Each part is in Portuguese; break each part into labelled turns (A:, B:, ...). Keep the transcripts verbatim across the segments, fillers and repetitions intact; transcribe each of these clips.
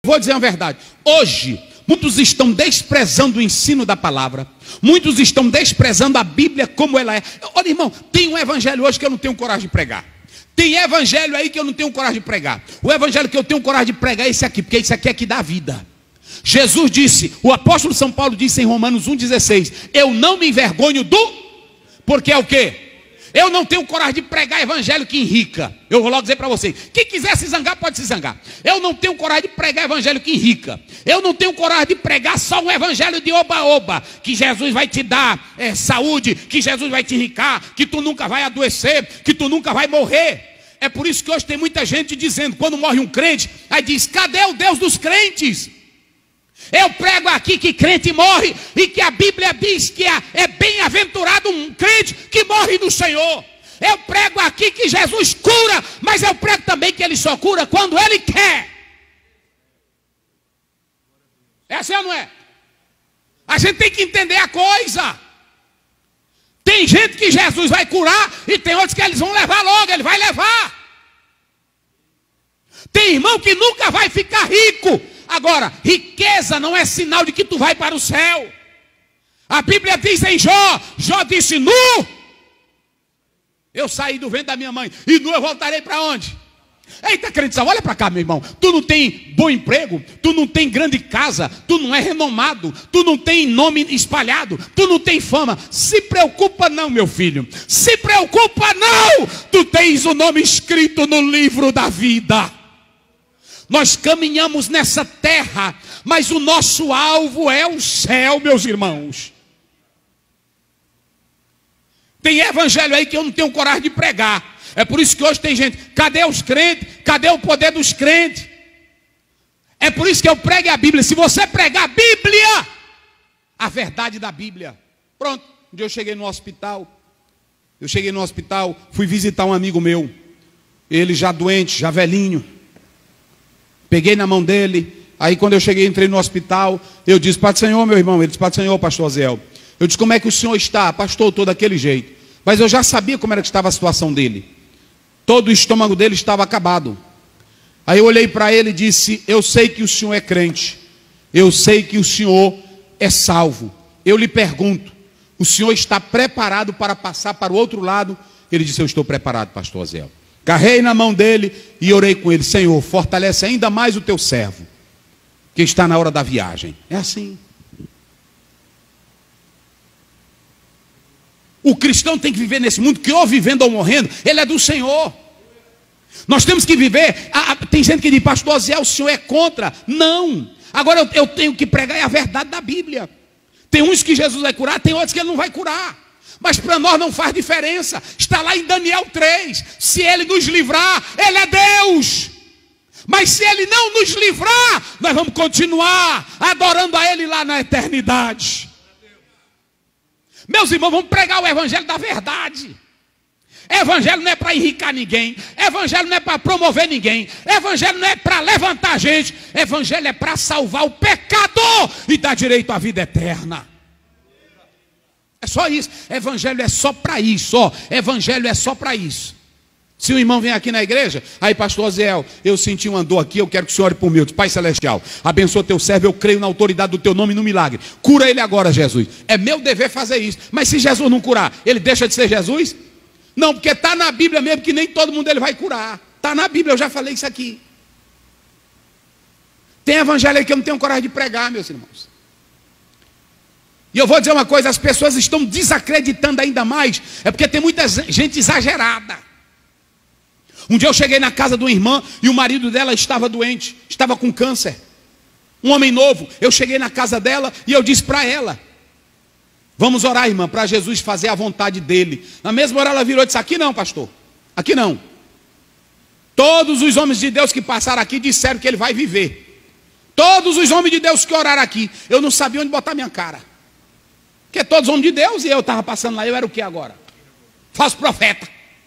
A: Vou dizer uma verdade. Hoje, muitos estão desprezando o ensino da palavra. Muitos estão desprezando a Bíblia como ela é. Olha, irmão, tem um evangelho hoje que eu não tenho coragem de pregar. Tem evangelho aí que eu não tenho coragem de pregar. O evangelho que eu tenho coragem de pregar é esse aqui, porque esse aqui é que dá vida. Jesus disse, o apóstolo São Paulo disse em Romanos um, dezesseis, eu não me envergonho do... Porque é o quê? Eu não tenho coragem de pregar evangelho que enrica. Eu vou logo dizer para vocês, quem quiser se zangar, pode se zangar. Eu não tenho coragem de pregar evangelho que enrica. Eu não tenho coragem de pregar só um evangelho de oba-oba, que Jesus vai te dar é, saúde, que Jesus vai te enricar, que tu nunca vai adoecer, que tu nunca vai morrer. É por isso que hoje tem muita gente dizendo, quando morre um crente, aí diz, cadê o Deus dos crentes? Eu prego aqui que crente morre e que a Bíblia diz que é, é bem-aventurado um crente que morre no Senhor. Eu prego aqui que Jesus cura, mas eu prego também que Ele só cura quando Ele quer. É assim ou não é? A gente tem que entender a coisa. Tem gente que Jesus vai curar e tem outros que eles vão levar logo, Ele vai levar. Tem irmão que nunca vai ficar rico. Agora, riqueza não é sinal de que tu vai para o céu. A Bíblia diz em Jó, Jó disse, nu, eu saí do ventre da minha mãe, e nu eu voltarei para onde? Eita, crente, olha para cá, meu irmão, tu não tem bom emprego, tu não tem grande casa, tu não é renomado, tu não tem nome espalhado, tu não tem fama, se preocupa não, meu filho, se preocupa não, tu tens o nome escrito no livro da vida. Nós caminhamos nessa terra, mas o nosso alvo é o céu, meus irmãos. Tem evangelho aí que eu não tenho coragem de pregar. É por isso que hoje tem gente, cadê os crentes? Cadê o poder dos crentes? É por isso que eu prego a Bíblia. Se você pregar a Bíblia, a verdade da Bíblia. Pronto, um dia eu cheguei no hospital. Eu cheguei no hospital, fui visitar um amigo meu. Ele já doente, já velhinho. Peguei na mão dele, aí quando eu cheguei, entrei no hospital, eu disse, Pai do Senhor, meu irmão, ele disse, Pai do Senhor, pastor Aziel. Eu disse, como é que o senhor está? Pastor, estou daquele jeito. Mas eu já sabia como era que estava a situação dele. Todo o estômago dele estava acabado. Aí eu olhei para ele e disse, eu sei que o senhor é crente, eu sei que o senhor é salvo. Eu lhe pergunto, o senhor está preparado para passar para o outro lado? Ele disse, eu estou preparado, pastor Aziel. Carrei na mão dele e orei com ele, Senhor, fortalece ainda mais o teu servo, que está na hora da viagem. É assim. O cristão tem que viver nesse mundo, que ou vivendo ou morrendo, ele é do Senhor. Nós temos que viver, ah, tem gente que diz, pastor Zé, o senhor é contra. Não, agora eu, eu tenho que pregar é a verdade da Bíblia. Tem uns que Jesus vai curar, tem outros que ele não vai curar. Mas para nós não faz diferença. Está lá em Daniel três. Se Ele nos livrar, Ele é Deus. Mas se Ele não nos livrar, nós vamos continuar adorando a Ele lá na eternidade. Meus irmãos, vamos pregar o evangelho da verdade. Evangelho não é para enricar ninguém. Evangelho não é para promover ninguém. Evangelho não é para levantar gente. Evangelho é para salvar o pecador e dar direito à vida eterna. É só isso. Evangelho é só para isso. Ó. Evangelho é só para isso. Se o irmão vem aqui na igreja, aí pastor Aziel, eu senti uma dor aqui, eu quero que o senhor ore por mim. Pai celestial, abençoa teu servo, eu creio na autoridade do teu nome e no milagre. Cura ele agora, Jesus. É meu dever fazer isso. Mas se Jesus não curar, ele deixa de ser Jesus? Não, porque está na Bíblia mesmo que nem todo mundo ele vai curar. Está na Bíblia, eu já falei isso aqui. Tem evangelho aí que eu não tenho coragem de pregar, meus irmãos. E eu vou dizer uma coisa, as pessoas estão desacreditando ainda mais, é porque tem muita gente exagerada. Um dia eu cheguei na casa de uma irmã e o marido dela estava doente, estava com câncer. Um homem novo, eu cheguei na casa dela e eu disse para ela, vamos orar, irmã, para Jesus fazer a vontade dele. Na mesma hora ela virou e disse, aqui não, pastor, aqui não. Todos os homens de Deus que passaram aqui disseram que ele vai viver. Todos os homens de Deus que oraram aqui, eu não sabia onde botar minha cara. Porque todos homens de Deus e eu estava passando lá, eu era o que agora? Falso profeta.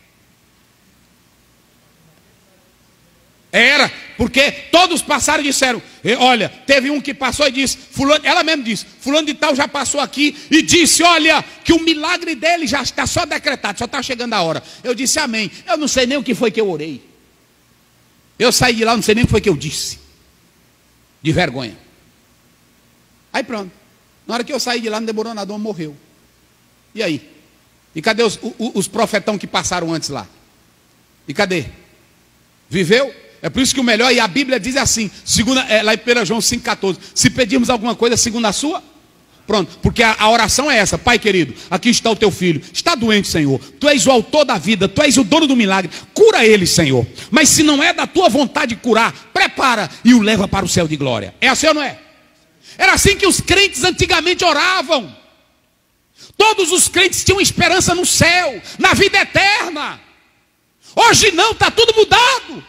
A: Era, porque todos passaram e disseram, olha, teve um que passou e disse, fulano, ela mesma disse, fulano de tal já passou aqui e disse, olha, que o milagre dele já está só decretado, só está chegando a hora. Eu disse amém. Eu não sei nem o que foi que eu orei. Eu saí de lá, não sei nem o que foi que eu disse. De vergonha. Aí pronto. Na hora que eu saí de lá, não demorou nada, morreu. E aí? E cadê os, os, os profetão que passaram antes lá? E cadê? Viveu? É por isso que o melhor, e a Bíblia diz assim, segunda, é, lá em primeiro João cinco, catorze, se pedirmos alguma coisa segundo a sua, pronto, porque a, a oração é essa: Pai querido, aqui está o teu filho, está doente, Senhor, tu és o autor da vida, tu és o dono do milagre, cura ele, Senhor, mas se não é da tua vontade curar, prepara e o leva para o céu de glória. É assim ou não é? Era assim que os crentes antigamente oravam. Todos os crentes tinham esperança no céu, na vida eterna. Hoje não, está tudo mudado.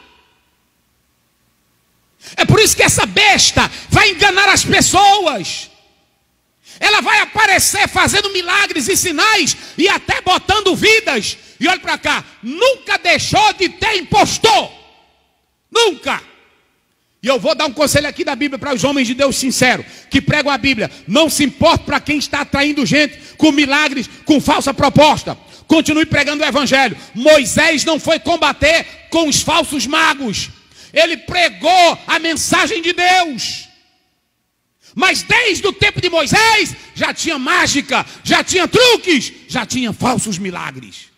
A: É por isso que essa besta vai enganar as pessoas. Ela vai aparecer fazendo milagres e sinais e até botando vidas. E olha para cá, nunca deixou de ter impostor. Nunca. E eu vou dar um conselho aqui da Bíblia para os homens de Deus sinceros, que pregam a Bíblia. Não se importe para quem está atraindo gente com milagres, com falsa proposta. Continue pregando o evangelho. Moisés não foi combater com os falsos magos. Ele pregou a mensagem de Deus. Mas desde o tempo de Moisés, já tinha mágica, já tinha truques, já tinha falsos milagres.